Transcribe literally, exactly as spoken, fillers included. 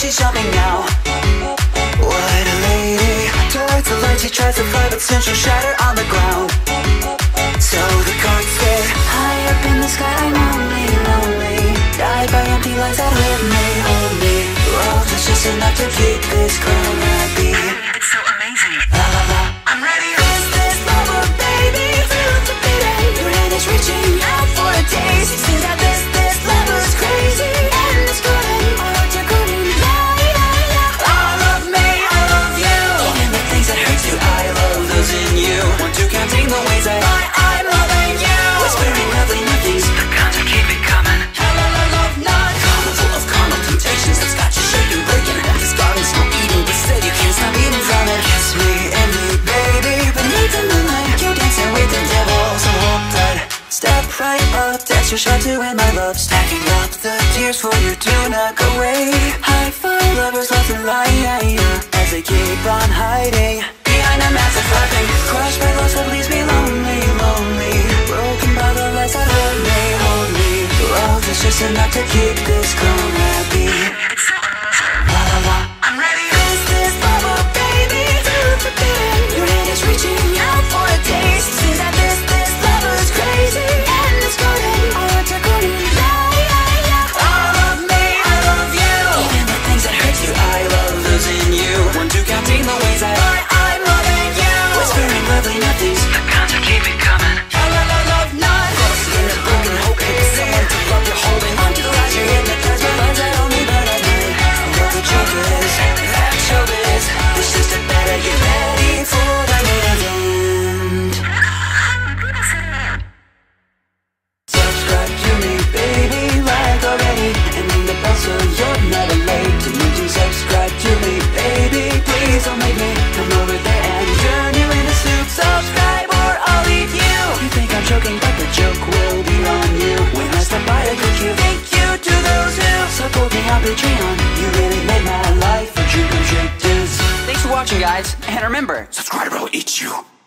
she's jumping now. What a lady. Towards the light she tries to fly, but soon she'll shatter on the ground. So the cards say, high up in the sky, I'm lonely, lonely. Guided by empty lies that hold me, hold me. Love is just enough to keep this crown happy. It's so amazing. La la la, I'm ready. is this love, oh baby? Feel the beat, your hand is reaching out for a taste. Seems that this, this love is crazy, and it's good, and my heart you're good, and lie, lie, lie. I love me, I love you. Even the things that hurt you, I love those in you. One, two, counting the ways I, I I'm loving you. Whispering lovely nothings, The guns will keep it coming. la la la love not. Carnival of carnal temptations that's got you shaking, breaking. This garden's no eating, but still you can't stop eating from it. Kiss me and me, baby, beneath the moonlight. You dancing with the devil, so hold tight. Step right up, dance your shot to end my love. Stacking up the tears for you to not go away. High five lovers left and lie as they keep on hiding behind a massive laughing. Crushed by loss that leaves me lonely, lonely. Broken by the lies that hold me, hold me. Love is just enough to keep this crown happy. It's so amazing. La la la. I'm ready. Is this love, oh baby? Feel the beat, your hand is reaching out for a taste. Seems that this, this love is crazy, and it's good, and my heart are good, and lie, lie, lie. I love me, I love you. Even the things that hurt you, I love those in you. One, two, counting the ways I, I I'm loving you. Whispering lovely nothings, The guns will keep it coming. la la la love not. Lost in a broken hope, someone to love you're holding on to the lies you're hypnotized by lies that only burn at night. What the truth is, that showbiz, it's just a better get ready for the end. Subscribe to me, baby, like already, and ring the bell so you're never late. To need to subscribe to me, baby, please don't make me come over there and turn you into soup. Subscribe or I'll leave you. You think I'm joking, but the joke will be on you when I stop by a good you. Thank you to those who support me on Patreon. You really made my life a dream come true. Thanks for watching, guys, and remember, subscribe or I'll eat you.